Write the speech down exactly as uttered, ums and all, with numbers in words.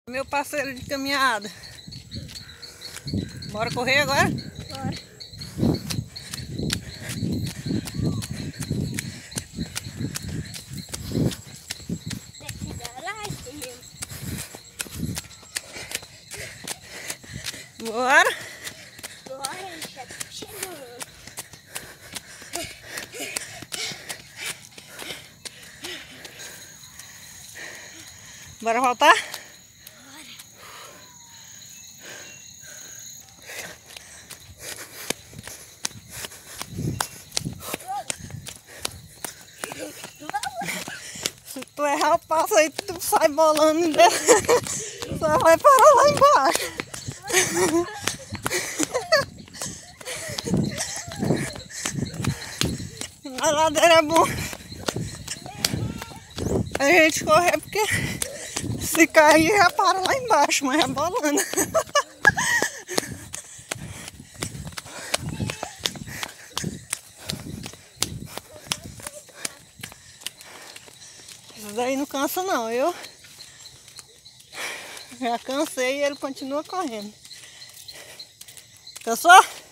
Meu parceiro de caminhada. Bora correr agora? Bora. Bora. Bora, já tá chegando. Bora voltar? Se tu errar o passo aí, tu sai bolando e só vai parar lá embaixo. A ladeira é bom a gente correr, porque se cair já para lá embaixo, mas é bolando. Isso daí não cansa não, eu já cansei e ele continua correndo. Cansou?